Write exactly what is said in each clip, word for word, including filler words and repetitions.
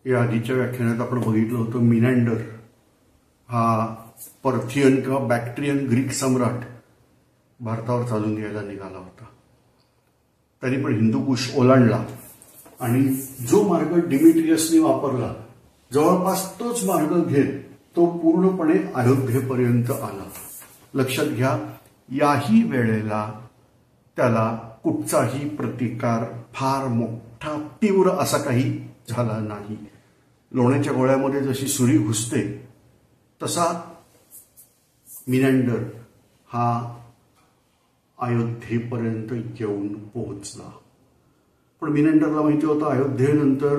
या आधीच्या व्याख्यानात आपण बघितलं होतं मिनॅंडर हा पर्थियन किंवा बॅक्ट्रियन ग्रीक सम्राट भारतावर चालून यायला निघाला होता. त्यांनी पण हिंदुकुश ओलांडला आणि जो मार्ग डिमिट्रियसने वापरला जवळपास तोच मार्ग घेत तो पूर्णपणे अयोध्येपर्यंत आला. लक्षात घ्या, याही वेळेला त्याला कुठचाही प्रतिकार फार मोठा तीव्र असा काही झाला नाही. लोण्याच्या गोळ्यामध्ये जशी सुरी घुसते तसा मिनॅंडर हा अयोध्येपर्यंत येऊन पोहोचला. पण मिनॅंडरला माहिती होतं अयोध्येनंतर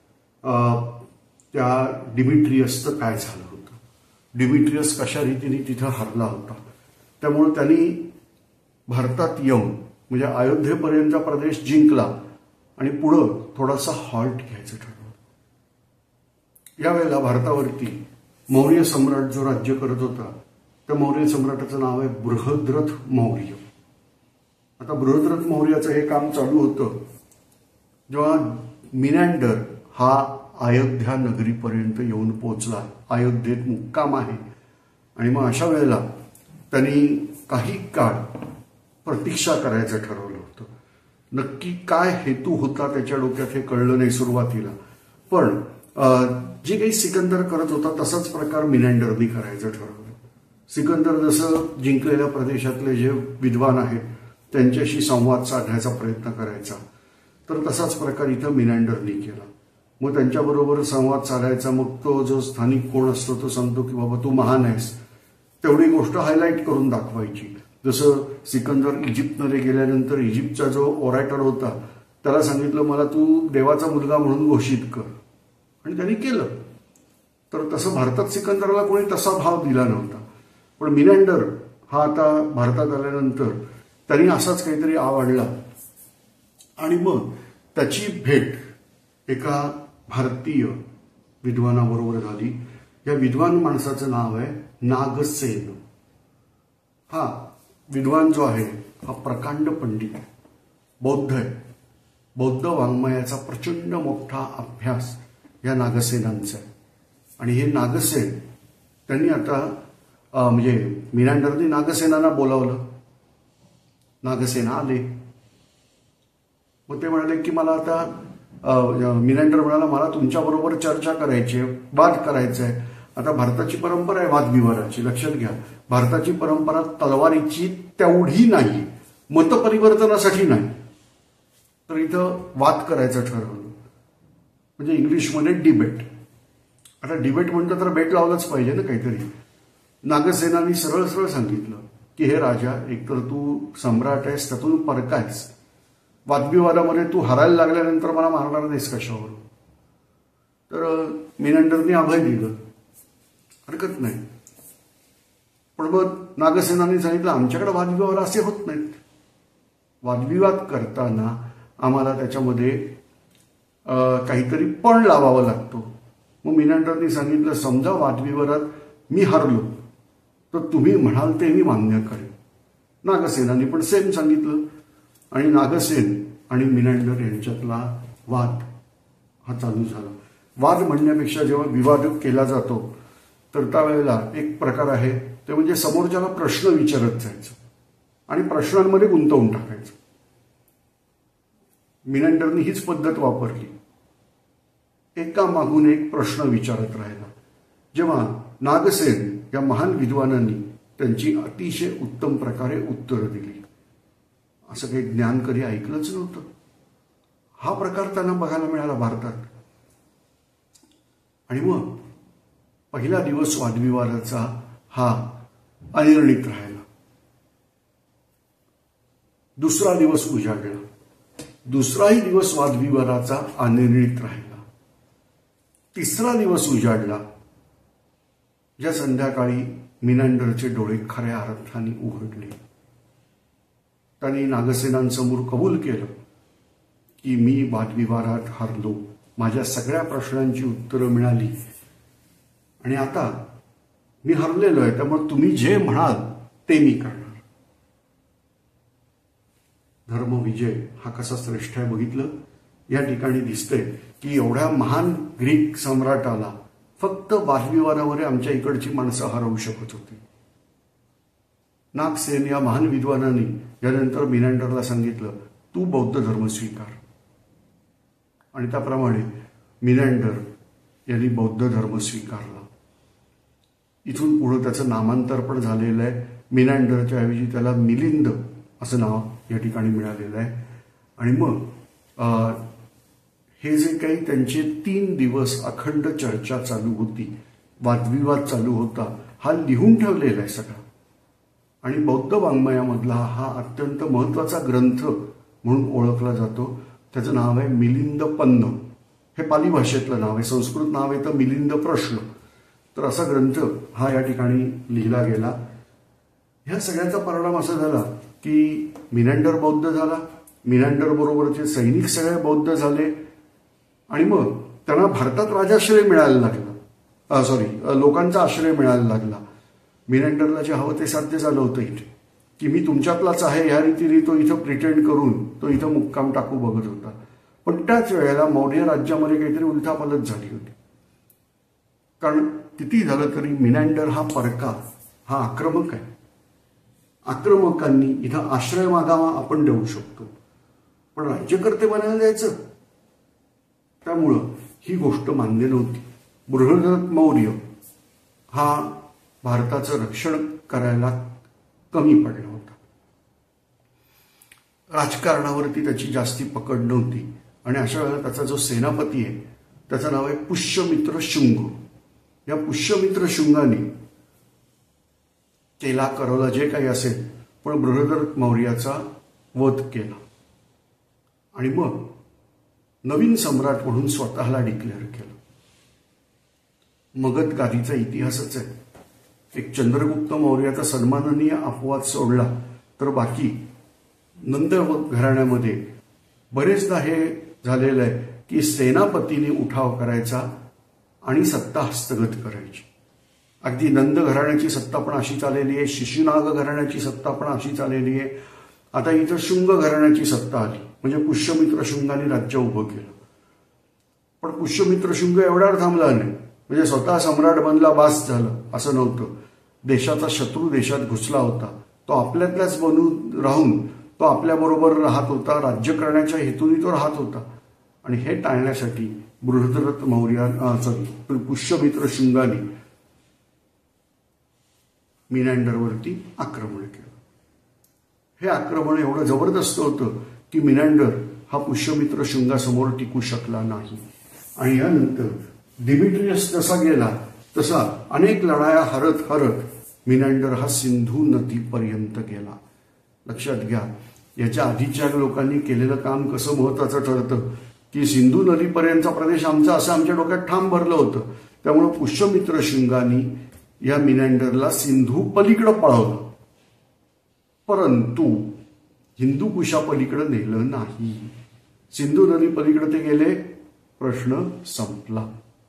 त्या डिमिट्रियसचं काय झालं होतं. डिमिट्रियस कशा रीतीने तिथं हरला होता. त्यामुळे त्यांनी भारतात येऊन म्हणजे अयोध्येपर्यंतचा प्रदेश जिंकला आणि पुढं थोडासा हॉल्ट घ्यायचं ठरवलं. यावेळेला भारतावरती मौर्य सम्राट जो राज्य करत होता त्या मौर्य सम्राटाचं नाव आहे बृहद्रथ मौर्य. आता बृहद्रथ मौर्याचं हे काम चालू होतं जेव्हा मिनॅंडर हा अयोध्या नगरीपर्यंत येऊन पोहोचला. अयोध्येत मुक्काम आहे आणि मग अशा वेळेला त्यांनी काही काळ प्रतीक्षा करायचं ठरवलं होतं. नक्की काय हेतू होता त्याच्या डोक्यात हे कळलं नाही सुरुवातीला, पण जे काही सिकंदर करत होता तसाच प्रकार मिनॅंडरनी करायचं ठरवलं. सिकंदर जसं जिंकलेल्या प्रदेशातले जे विद्वान आहेत त्यांच्याशी संवाद साधण्याचा प्रयत्न करायचा, तर तसाच प्रकार इथं मिनॅंडरनी केला. मग त्यांच्याबरोबर संवाद साधायचा. मग तो जो स्थानिक कोण असतो तो सांगतो की बाबा तू महान आहेस, तेवढी गोष्ट हायलाईट करून दाखवायची. जसं सिकंदर इजिप्तमध्ये गेल्यानंतर इजिप्तचा जो ओरॅटर होता त्याला सांगितलं मला तू देवाचा मुलगा म्हणून घोषित कर, आणि त्यांनी केलं. तर तसं भारतात सिकंदरला कोणी तसा भाव दिला नव्हता. पण मिनॅंडर हा आता भारतात आल्यानंतर त्यांनी असाच काहीतरी आवडला आणि मग त्याची भेट एका भारतीय विद्वानाबरोबर झाली. या विद्वान माणसाचं नाव आहे नागसेन. हा विद्वान जो आहे हा प्रकांड पंडित आहे, बौद्ध आहे. बौद्ध वाङ्मयाचा प्रचंड मोठा अभ्यास या नागसेनांचा आहे. आणि हे नागसेन त्यांनी आता म्हणजे मिनॅंडरनी नागसेनांना बोलावलं. नागसेना आले. मग ते म्हणाले की मला आता मिनॅंडर म्हणाला मला तुमच्याबरोबर चर्चा करायची आहे, वाद करायचा आहे. आता भारताची परंपरा आहे वादविवादाची. लक्षात घ्या, भारताची परंपरा तलवारीची तेवढी नाही, मतपरिवर्तनासाठी नाही. तर इथं वाद करायचं ठरवलं, म्हणजे इंग्लिशमध्ये डिबेट. आता डिबेट म्हणतं तर बेट लावलंच पाहिजे ना काहीतरी. नागसेनांनी सरळ सरळ सांगितलं की हे राजा, एकतर तू सम्राट आहेस, त्यातून परकायस. वादविवादामध्ये तू हरायला लागल्यानंतर मला मारणार नाहीस कशावरून. तर मिनॅंडरनी अभय दिलं, हरकत नाही. पण मग नागसेनांनी सांगितलं आमच्याकडे वादविवाद असे होत नाहीत. वादविवाद करताना आम्हाला त्याच्यामध्ये काहीतरी पण लावावं लागतो. मग मिनॅंडरनी सांगितलं समजा वादविवादात मी हरलो तर तुम्ही म्हणाल ते मी मान्य करेन. नागसेनांनी पण सेम सांगितलं आणि नागसेन आणि मिनॅंडर यांच्यातला वाद हा चालू झाला. वाद म्हणण्यापेक्षा जेव्हा विवाद केला जातो तर त्यावेळेला एक प्रकार आहे ते म्हणजे समोरच्याला प्रश्न विचारत जायचं आणि प्रश्नांमध्ये गुंतवून टाकायचं. मिनॅंडरनी हीच पद्धत वापरली. एका मागून एक प्रश्न विचारत राहिला. जेव्हा नागसेन या महान विद्वानांनी त्यांची अतिशय उत्तम प्रकारे उत्तरं दिली. असं काही ज्ञान कधी ऐकलंच नव्हतं. हा प्रकार त्यांना बघायला मिळाला भारतात. आणि मग पहिला दिवस वादविवादाचा हा अनिर्णित राहिला. दुसरा दिवस उजाडला. दुसराही दिवस वादविवादाचा अनिर्णित राहिला. तिसरा दिवस उजाडला. ज्या संध्याकाळी मिनॅंडरचे डोळे खऱ्या अर्थाने उघडले. त्यांनी नागसेनांसमोर कबूल केलं की मी वादविवादात हरलो, माझ्या सगळ्या प्रश्नांची उत्तरं मिळाली आणि आता मी हरलेलो आहे, त्यामुळे तुम्ही जे म्हणाल ते मी करणार. धर्मविजय हा कसा श्रेष्ठ आहे बघितलं. या ठिकाणी दिसतंय की एवढ्या महान ग्रीक सम्राटाला फक्त वादविवादावर आमच्या इकडची माणसं हरवू शकत होती. नागसेन या महान विद्वानाने यानंतर मिनॅंडरला सांगितलं, तू बौद्ध धर्म स्वीकार. आणि त्याप्रमाणे मिनॅंडर यांनी बौद्ध धर्म स्वीकारला. इथून पुढे त्याचं नामांतर पण झालेलं आहे. मिनॅंडरच्या ऐवजी त्याला मिलिंद असं नाव या ठिकाणी मिळालेलं आहे. आणि मग हे जे काही त्यांचे तीन दिवस अखंड चर्चा चालू होती, वादविवाद चालू होता, हा लिहून ठेवलेला आहे सगळा. आणि बौद्ध वाङ्मयामधला हा अत्यंत महत्वाचा ग्रंथ म्हणून ओळखला जातो. त्याचं नाव आहे मिलिंद पन्न. हे पाली भाषेतलं नाव आहे. संस्कृत नाव आहे तर मिलिंद प्रश्न. तर असा ग्रंथ हा या ठिकाणी लिहिला गेला. ह्या सगळ्याचा परिणाम असा झाला की मिनॅंडर बौद्ध झाला, मिनॅंडर बरोबरचे सैनिक सगळे बौद्ध झाले. आणि मग त्यांना भारतात राजाश्रय मिळायला लागला, सॉरी लोकांचा आश्रय मिळायला लागला. मिनॅंडरला जे हवं ते साध्य झालं होतं इथे, की मी तुमच्यातलाच आहे ह्या रीतीने तो इथं प्रिटेंड करून तो इथं मुक्काम टाकू बघत होता. पण त्याच वेळेला मौर्य राज्यामध्ये काहीतरी उलथापालथ झाली होती. कारण किती झालं तरी मिनॅंडर हा परका, हा आक्रमक आहे. आक्रमकांनी इथं आश्रय मागावा आपण देऊ शकतो, पण राज्यकर्ते बनायला जायचं. त्यामुळं ही गोष्ट मान्य नव्हती. बृहद्रथ मौर्य हा भारताचं रक्षण करायला कमी पडला होता. राजकारणावरती त्याची जास्ती पकड नव्हती. आणि अशा वेळेला त्याचा जो सेनापती आहे त्याचं नाव आहे पुष्यमित्र शुंग. या पुष्यमित्र शुंगाने केला करवला जे काही असेल, पण बृहद्रथ मौर्याचा वध केला. आणि मग नवीन सम्राट म्हणून स्वतःला डिक्लेअर केलं. मगध गादीचा इतिहासच आहे. एक चंद्रगुप्त मौर्याचा सन्माननीय अपवाद सोडला तर बाकी नंद घराण्यामध्ये बरेचदा हे झालेलं आहे की सेनापतीने उठाव करायचा आणि सत्ता हस्तगत करायची. अगदी नंद घराण्याची सत्ता पण अशी चाललेली आहे, शिशुनाग घराण्याची सत्ता पण अशी चाललेली आहे. आता इथं शुंग घराण्याची सत्ता आली, म्हणजे पुष्यमित्र शुंगाने राज्य उभं केलं. पण पुष्यमित्र शुंग एवढ्यावर थांबला नाही, म्हणजे स्वतः सम्राट बनला बास झालं असं नव्हतं. देशाचा शत्रू देशात घुसला होता, तो आपल्यातल्याच बनून राहून तो आपल्याबरोबर राहत होता, राज्य करण्याच्या हेतूने तो राहत होता. आणि हे टाळण्यासाठी बृहद्रथ मौर्या सॉरी पुष्यमित्र शुंगाने मिनॅंडरवरती आक्रमण केलं. हे आक्रमण एवढं जबरदस्त होतं की मिनॅंडर हा पुष्यमित्र शुंगासमोर टिकू शकला नाही. आणि यानंतर डिमिट्रियस जसा गेला तसा अनेक लढाया हरत हरत मिनॅंडर हा सिंधू नदीपर्यंत गेला. लक्षात घ्या, याच्या आधीच्या लोकांनी केलेलं काम कसं महत्वाचं ठरतं की सिंधू नदीपर्यंतचा प्रदेश आमचा असं आमच्या डोक्यात ठाम भरलं होतं. त्यामुळे पुष्यमित्र शुंगानी या मिनॅंडरला सिंधू पलीकडं पळवलं, परंतु हिंदू कुशा पलीकडे नेलं नाही. सिंधू नदी पलीकडे ते गेले, प्रश्न संपला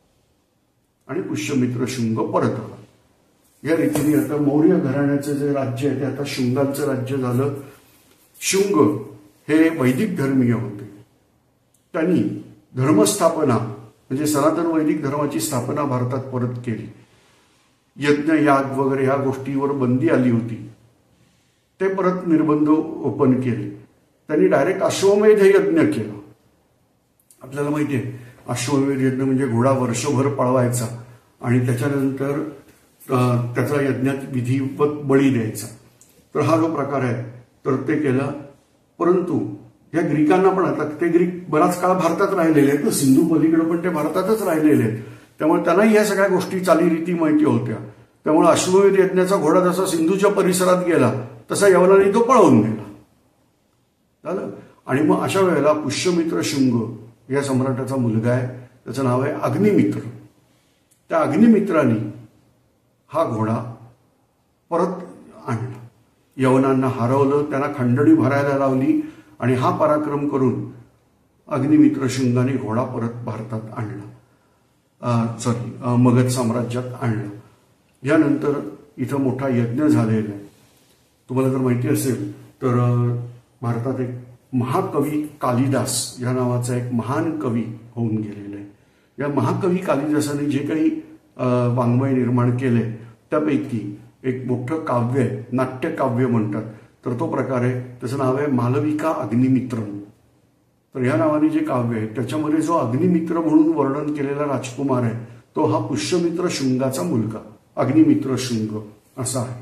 आणि पुष्यमित्र शुंग परत आला. या रीतीने आता मौर्य घराण्याचं जे राज्य आहे ते आता शुंगांचं राज्य झालं. शुंग हे वैदिक धर्मीय होते. त्यांनी धर्मस्थापना म्हणजे सनातन वैदिक धर्माची स्थापना भारतात परत केली. यज्ञ याग वगैरे ह्या गोष्टीवर बंदी आली होती, ते परत निर्बंध ओपन केले. त्यांनी डायरेक्ट अश्वमेध यज्ञ केला. आपल्याला माहिती आहे अश्वमेध यज्ञ म्हणजे घोडा वर्षभर पळवायचा आणि त्याच्यानंतर त्याचा यज्ञात विधिवत बळी द्यायचा. तर हा जो प्रकार आहे तर ते केला. परंतु या ग्रीकांना पण आता ते ग्रीक बराच काळ भारतात राहिलेले आहेत, सिंधू पलीकडे पण ते भारतातच राहिलेले आहेत. त्यामुळे त्यांनाही या सगळ्या गोष्टी चालीरीती माहिती होत्या. त्यामुळे अश्वमेध यज्ञाचा घोडा जसा सिंधूच्या परिसरात गेला तसा यवनाने तो पळवून नेला झालं. आणि मग अशा वेळेला पुष्यमित्र शुंग या सम्राटाचा मुलगा आहे, त्याचं नाव आहे अग्निमित्र. त्या अग्निमित्राने हा घोडा परत आणला, यवनांना हरवलं, त्यांना खंडणी भरायला लावली आणि हा पराक्रम करून अग्निमित्र शुंगाने घोडा परत भारतात आणला, सॉरी मगध साम्राज्यात आणलं. यानंतर इथं मोठा यज्ञ झालेला आहे. तुम्हाला जर माहिती असेल तर भारतात एक महाकवी कालिदास या नावाचा एक महान कवी होऊन गेलेला आहे. या महाकवी कालिदासाने जे काही वाङ्मय निर्माण केले त्यापैकी एक मोठं काव्य आहे, नाट्यकाव्य म्हणतात, तर तो प्रकार आहे, त्याचं नाव आहे मालविका अग्निमित्रम. तर ह्या नावाने जे काव्य आहे त्याच्यामध्ये जो अग्निमित्र म्हणून वर्णन केलेला राजकुमार आहे तो हा पुष्यमित्र शृंगाचा मुलगा अग्निमित्र शृंग असा आहे.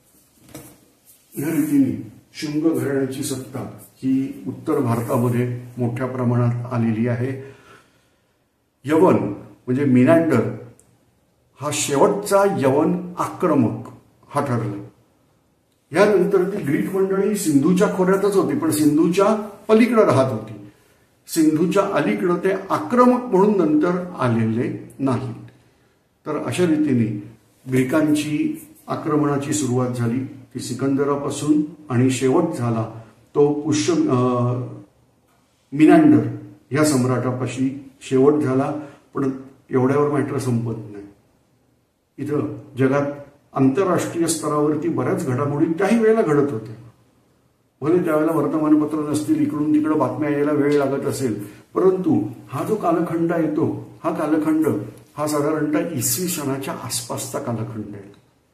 या रीतीने शृंग घराण्याची सत्ता ही उत्तर भारतामध्ये मोठ्या प्रमाणात आलेली आहे. यवन म्हणजे मिनॅंडर हा शेवटचा यवन आक्रमक हा ठरला. यानंतर ती ग्रीक मंडळी सिंधूच्या खोऱ्यातच होती, पण सिंधूच्या पलीकडे राहत होती. सिंधूच्या अलीकडे ते आक्रमक म्हणून नंतर आलेले नाहीत. तर अशा रीतीने ग्रीकांची आक्रमणाची सुरुवात झाली ती सिकंदरापासून आणि शेवट झाला तो पुष्य मिनॅंडर या सम्राटापाशी शेवट झाला. पण एवढ्यावर मॅटर संपत नाही. इथं जगात आंतरराष्ट्रीय स्तरावरती बऱ्याच घडामोडी त्याही वेळेला घडत होत्या. भले त्यावेळेला वर्तमानपत्र नसतील, इकडून तिकडे बातम्या यायला वेळ लागत असेल, परंतु हा जो कालखंड येतो हा कालखंड हा साधारणतः इसवी सणाच्या आसपासचा कालखंड आहे.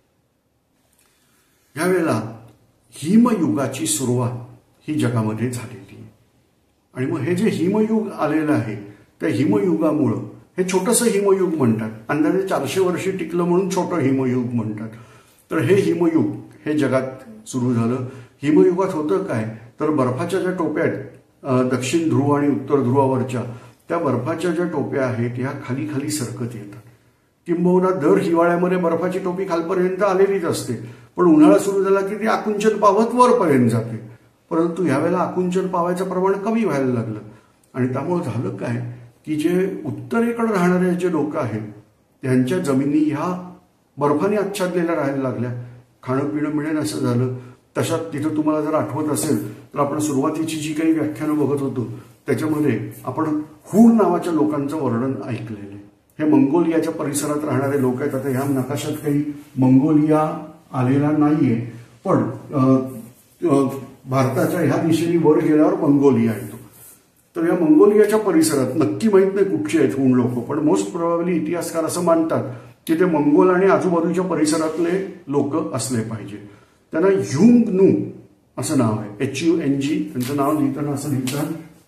यावेळेला हिमयुगाची सुरुवात ही जगामध्ये झालेली आहे. आणि मग हे जे हिमयुग आलेलं आहे त्या हिमयुगामुळं हे छोटंसं हिमयुग म्हणतात. अंदाजे चारशे वर्षे टिकलं म्हणून छोटं हिमयुग म्हणतात. तर हे हिमयुग हे जगात सुरू झालं. हिमयुगात होतं काय तर बर्फाच्या ज्या टोप्या आहेत दक्षिण ध्रुव आणि उत्तर ध्रुवावरच्या त्या बर्फाच्या ज्या टोप्या आहेत ह्या खाली खाली सरकत येतात. किंबहुना दर हिवाळ्यामध्ये बर्फाची टोपी खालपर्यंत आलेलीच असते, पण उन्हाळा सुरू झाला की ती आकुंचन पावत वरपर्यंत जाते. परंतु ह्यावेळेला आकुंचन पावायचं प्रमाण कमी व्हायला लागलं आणि त्यामुळे झालं काय की जे उत्तरेकडे राहणारे जे लोक आहेत त्यांच्या जमिनी ह्या बर्फाने आच्छादलेल्या राहायला लागल्या. खाणं पिणं मिळेल असं झालं. तशात तिथं तुम्हाला जर आठवत असेल तर आपण सुरुवातीची जी काही व्याख्यानं बघत होतो त्याच्यामध्ये आपण हूण नावाच्या लोकांचं वर्णन ऐकलेलं आहे. हे मंगोलियाच्या परिसरात राहणारे लोक आहेत. आता ह्या नकाशात काही मंगोलिया आलेला नाहीये, पण भारताच्या ह्या दिशेने वर गेल्यावर मंगोलिया येतो. तर या मंगोलियाच्या परिसरात नक्की माहीत नाही कुठचे आहेत हूण लोक, पण मोस्ट प्रोबॅबली इतिहासकार असं मानतात की ते मंगोल आणि आजूबाजूच्या परिसरातले लोक असले पाहिजे. त्यांना ह्युंग नू असं नाव आहे. एच यू एन जी त्यांचं नाव लिहिताना असं लिहितात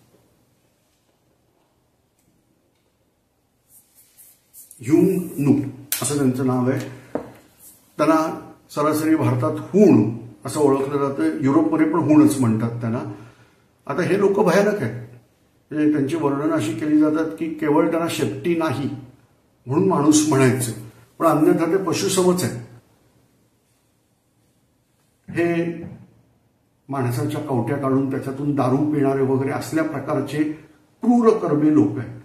ह्युंग नू असं त्यांचं नाव आहे. त्यांना सरासरी भारतात हूण असं ओळखलं जातं. युरोपमध्ये पण हूणच म्हणतात त्यांना. आता हे लोक भयानक आहेत. त्यांची वर्णन अशी केली जातात की केवळ त्यांना शेपटी नाही म्हणून माणूस म्हणायचं, पण अन्यथा ते पशुसमच आहे. हे माणसाच्या कवट्या काढून त्याच्यातून दारू पिणारे वगैरे असल्या प्रकारचे क्रूर कर्मे लोक आहेत.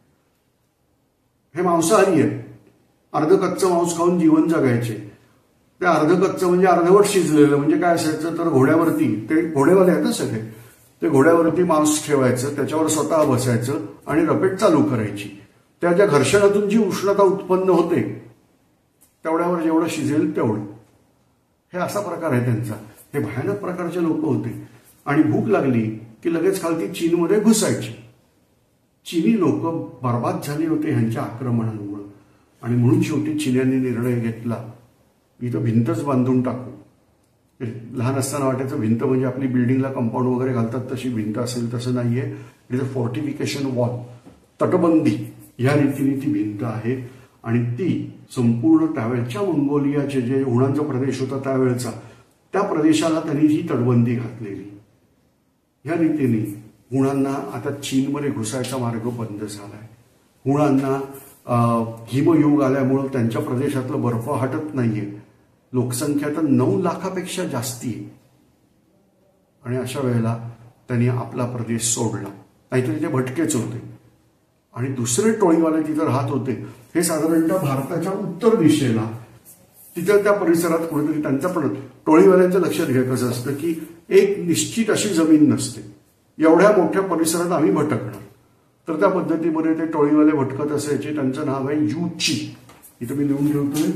हे मांसाहारी आहेत. अर्ध कच्चं मांस खाऊन जीवन जगायचे. ते अर्ध कच्चं म्हणजे अर्धवट शिजलेलं म्हणजे काय असायचं तर घोड्यावरती ते घोडेवाले आहेत ना सगळे, ते घोड्यावरती मांस ठेवायचं, त्याच्यावर स्वतः बसायचं आणि रपेट चालू करायची. त्या ज्या घर्षणातून जी उष्णता उत्पन्न होते तेवढ्यावर जेवढं शिजेल तेवढं. हे असा प्रकार आहे त्यांचा. हे भयानक प्रकारचे लोक होते. आणि भूक लागली की लगेच खालती चीनमध्ये घुसायची. चीनी लोक बर्बाद झाले होते ह्यांच्या आक्रमणांमुळे. आणि म्हणून शेवटी चीन्यांनी निर्णय घेतला इथं भिंतच बांधून टाकू. लहान असताना वाटायचं भिंत म्हणजे आपली बिल्डिंगला कंपाऊंड वगैरे घालतात तशी भिंत असेल, तसं नाहीये. It is a fortification wall, तटबंदी ह्या रीतीने ती भिंत आहे. आणि ती संपूर्ण त्यावेळच्या मंगोलियाचे जे हुणांचा प्रदेश होता त्यावेळचा त्या प्रदेशाला त्यांनी ही तटबंदी घातलेली. ह्या रीतीने हुणांना आता चीनमध्ये घुसायचा मार्ग बंद झालाय. हुणांना हिमयुग आल्यामुळं त्यांच्या प्रदेशातलं बर्फ हटत नाहीये. लोकसंख्या तर नऊ लाखापेक्षा जास्ती आहे. आणि अशा वेळेला त्यांनी आपला प्रदेश सोडला. नाहीतरी ते भटकेच होते. आणि दुसरे टोळीवाले तिथं राहत होते. हे साधारणतः भारताच्या उत्तर दिशेला तिथं त्या परिसरात कुठेतरी त्यांचा पण टोळीवाल्यांचं लक्षात घ्या कसं असतं की एक निश्चित अशी जमीन नसते. एवढ्या मोठ्या परिसरात आम्ही भटकणार. तर त्या पद्धतीमध्ये ते टोळीवाले भटकत असायचे. त्यांचं नाव आहे यूची. इथं मी लिहून ठेवतोय.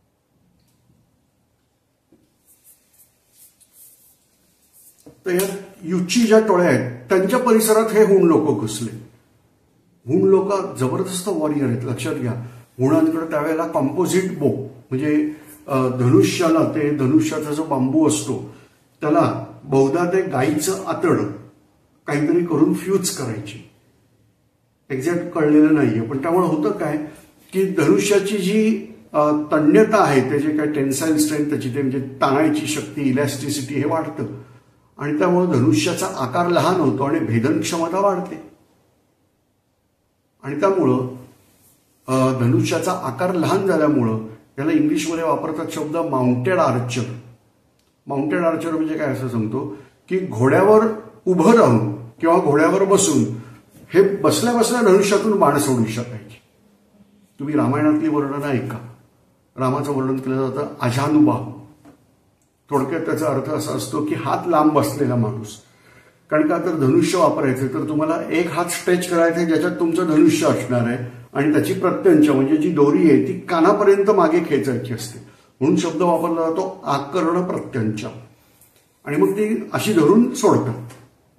तर युची ज्या टोळ्या आहेत त्यांच्या परिसरात हे हुण लोक घुसले. हुण लोक जबरदस्त वॉरियर आहेत, लक्षात घ्या. हुणांकडे त्यावेळेला कॉम्पोजिट बो म्हणजे धनुष्याला ते धनुष्याचा जो बांबू असतो त्याला बहुधा ते गाईचं आतड काहीतरी करून फ्यूज करायची. एक्झॅक्ट कळलेलं नाहीये, पण त्यामुळे होतं काय की धनुष्याची जी तन्यता आहे, त्याचे काय टेन्साईल स्ट्रेंथ त्याची ते म्हणजे ताणायची शक्ती, इलॅस्टिसिटी हे वाढतं आणि त्यामुळे धनुष्याचा आकार लहान होतो आणि भेदन क्षमता वाढते. आणि त्यामुळं धनुष्याचा आकार लहान झाल्यामुळं त्याला इंग्लिशमध्ये वापरतात शब्द माउंटेड आर्चर. माउंटेड आर्चर म्हणजे काय असं सांगतो की घोड्यावर उभं राहून किंवा घोड्यावर बसून हे बसल्या बसल्या धनुष्यातून बाण सोडू शकायचे. तुम्ही रामायणातली वर्णनं ऐका. रामाचं वर्णन केलं जातं अजानुबाहू. थोडक्यात त्याचा अर्थ असा असतो की हात लांब बसलेला माणूस. कारण का तर धनुष्य वापरायचं तर तुम्हाला एक हात स्ट्रेच करायचा ज्याच्यात तुमचं धनुष्य असणार आहे आणि त्याची प्रत्यंच म्हणजे जी दोरी आहे ती कानापर्यंत मागे खेचायची असते. म्हणून शब्द वापरला जातो आकर्ण प्रत्यंच. आणि मग ती अशी धरून सोडतात.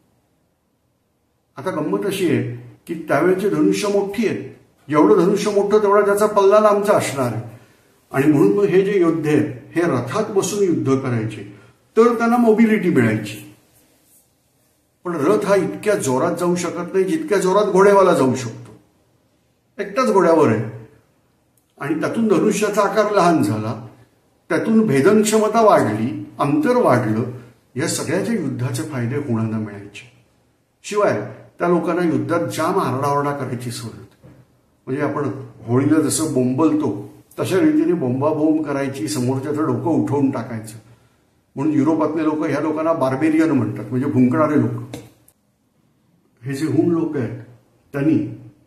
आता गंमत अशी आहे की त्यावेळेची धनुष्य मोठी आहेत. जेवढं धनुष्य मोठं तेवढा त्याचा पल्ला लांबचा असणार आहे. आणि म्हणून मग हे जे योद्धे आहेत हे रथात बसून युद्ध करायचे तर त्यांना मोबिलिटी मिळायची. पण रथ हा इतक्या जोरात जाऊ शकत नाही जितक्या जोरात घोड्यावाला जाऊ शकतो. एकटाच घोड्यावर आहे आणि त्यातून धनुष्याचा आकार लहान झाला, त्यातून भेदन क्षमता वाढली, अंतर वाढलं. या सगळ्याच्या युद्धाचे फायदे हुणांना मिळायचे. शिवाय त्या लोकांना युद्धात जाम आरडाओरडा करायची सवय होती. म्हणजे आपण होळीला जसं बोंबलतो तशा रीतीने बोंबाबोंब करायची, समोरच्याचं डोकं उठवून टाकायचं. म्हणून युरोपातले लोक ह्या लोकांना बार्बेरियन म्हणतात, म्हणजे भुंकणारे लोक. हे जे हुण लोक आहेत त्यांनी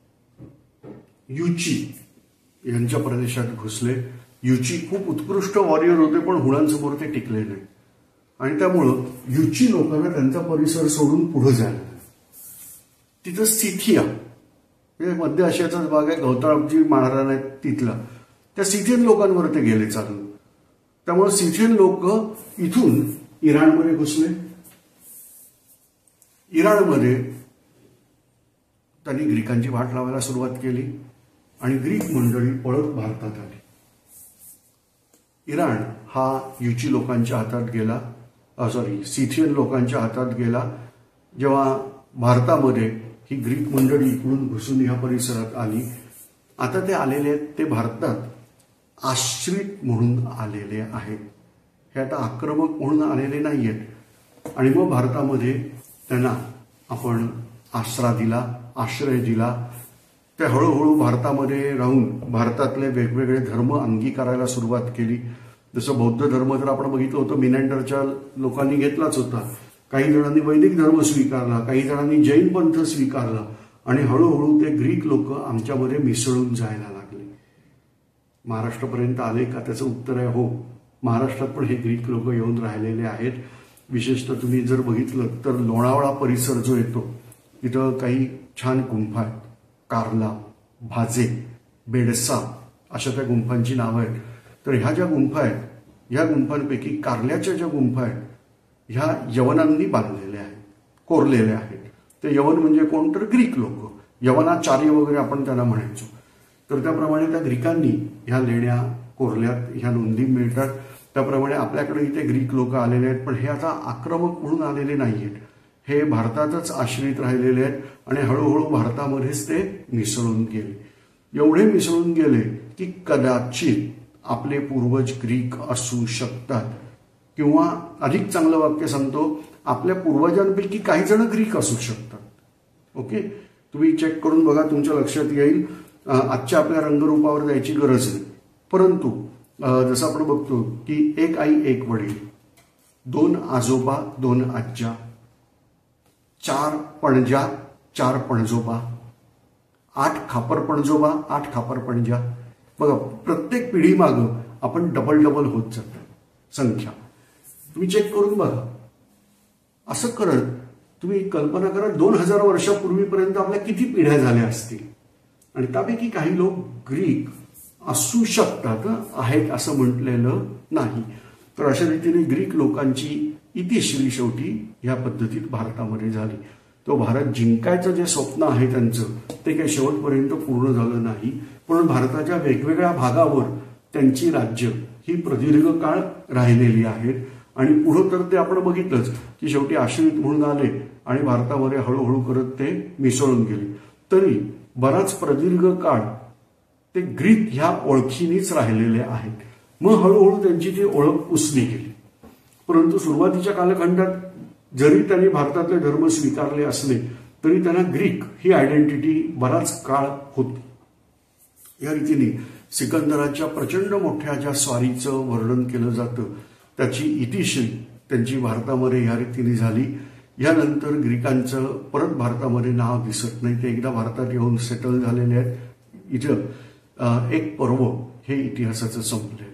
युची यांच्या प्रदेशात घुसले. युची खूप उत्कृष्ट वॉरियर होते पण हुणांसमोर ते टिकले नाही आणि त्यामुळं युची लोकांना त्यांचा परिसर सोडून पुढे जायला. तिथं सिथिया म्हणजे मध्य आशियाचाच भाग आहे, गौताळजी महाराज आहेत तिथला, त्या सिथियन लोकांवर ते गेले चालून. त्यामुळे सिथियन लोक इथून इराणमध्ये घुसले. इराणमध्ये त्यांनी ग्रीकांची वाट लावायला सुरुवात केली आणि ग्रीक मंडळी पळत भारतात आली. इराण हा युची लोकांच्या हातात गेला, सॉरी सिथियन लोकांच्या हातात गेला. जेव्हा भारतामध्ये ही ग्रीक मंडळी इकडून घुसून या परिसरात आली. आता ते आलेले आहेत ते भारतात आश्रित म्हणून आलेले आहेत. हे आता आक्रमक म्हणून आलेले नाही आहेत. आणि मग भारतामध्ये त्यांना आपण आसरा दिला, आश्रय दिला. ते हळूहळू भारतामध्ये राहून भारतातले वेगवेगळे धर्म अंगीकारायला सुरुवात केली. जसं बौद्ध धर्म जर आपण बघितलं होतं मिनँडरच्या लोकांनी घेतलाच होता. काही जणांनी वैदिक धर्म स्वीकारला, काही जणांनी जैन पंथ स्वीकारला आणि हळूहळू ते ग्रीक लोक आमच्यामध्ये मिसळून जायला लागले. महाराष्ट्रापर्यंत आले का त्याचं उत्तर आहे हो. महाराष्ट्रात पण हे ग्रीक लोक येऊन राहिलेले आहेत. विशेषतः तुम्ही जर बघितलं तर लोणावळा परिसर जो येतो तिथं काही छान गुंफा आहेत. कार्ला, भाजे, बेडसा अशा त्या गुंफांची नावं आहेत. तर ह्या ज्या गुंफा आहेत ह्या गुंफांपैकी कार्ल्याच्या ज्या गुंफा आहेत ह्या यवनांनी बांधलेल्या आहेत, कोरलेल्या आहेत. ते यवन म्हणजे कोण तर ग्रीक लोक, यवनाचार्य वगैरे आपण त्यांना म्हणायचो. तर त्याप्रमाणे त्या ग्रीकांनी ह्या लेण्या कोरल्यात, ह्या नोंदी मिळतात. त्याप्रमाणे आपल्याकडे इथे ग्रीक लोक आलेले आहेत पण हे आता आक्रमक म्हणून आलेले नाही आहेत. हे भारतातच आश्रित राहिलेले आहेत आणि हळूहळू भारतामध्येच ते मिसळून गेले. एवढे मिसळून गेले की कदाचित आपले पूर्वज ग्रीक असू शकतात किंवा अधिक चांगलं वाक्य सांगतो आपल्या पूर्वजांपैकी काही जण ग्रीक असू शकतात. ओके, तुम्ही चेक करून बघा, तुमच्या लक्षात येईल. आजच्या आपल्या रंगरूपावर जायची गरज नाही. परंतु जसं आपण बघतो की एक आई एक वडील, दोन आजोबा दोन आज्या, चार पणजा चार पणजोबा, आठ खापर पणजोबा आठ खापर पणजा. बघा प्रत्येक पिढी मागं आपण डबल डबल होत जातो संख्या. तुम्ही चेक करून बघा. असं करत तुम्ही कल्पना करा दोन हजार वर्षापूर्वीपर्यंत आपल्या किती पिढ्या झाल्या असतील आणि त्यापैकी काही लोक ग्रीक असू शकतात, आहेत असं म्हटलेलं नाही. तर अशा रीतीने ग्रीक लोकांची इतिश्री शेवटी या पद्धतीत भारतामध्ये झाली. तो भारत जिंकायचं जे स्वप्न आहे त्यांचं ते काही शेवटपर्यंत पूर्ण झालं नाही, पण भारताच्या वेगवेगळ्या भागावर त्यांची राज्य ही प्रदीर्घ काळ राहिलेली आहेत. आणि पुढं तर ते आपण बघितलंच की शेवटी आश्रित म्हणून आले आणि भारतामध्ये हळूहळू करत ते मिसळून गेले. तरी बराच प्रदीर्घ काळ ते ग्रीक ह्या ओळखीनीच राहिलेले आहेत. मग हळूहळू त्यांची ती ओळख पुसली गेली. परंतु सुरुवातीच्या कालखंडात जरी त्यांनी भारतातले धर्म स्वीकारले असले तरी त्यांना ग्रीक ही आयडेंटिटी बराच काळ होती. या रीतीने सिकंदराच्या प्रचंड मोठ्या ज्या स्वारीचं वर्णन केलं जातं त्याची इतिश्री त्यांची भारतामध्ये या रीतीने झाली. यानंतर ग्रीकांचं परत भारतामध्ये नाव दिसत नाही. ते एकदा भारतात येऊन सेटल झालेले आहेत. इथं एक पर्व हे इतिहासाचं संपले.